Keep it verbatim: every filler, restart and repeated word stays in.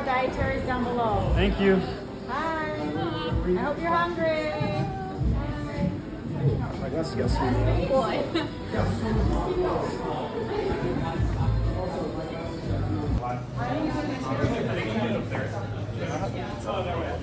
dietaries down below. Thank you. Bye. I hope you're hungry. I guess yes. Boy. I think it's up there.